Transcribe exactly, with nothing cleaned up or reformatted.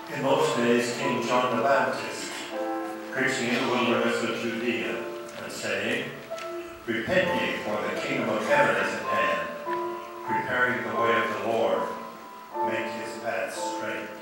In those days, King John the Baptist, preaching in the wilderness of Judea, and saying, Repent ye, for the kingdom of heaven is at hand. Preparing the way of the Lord, make his path straight.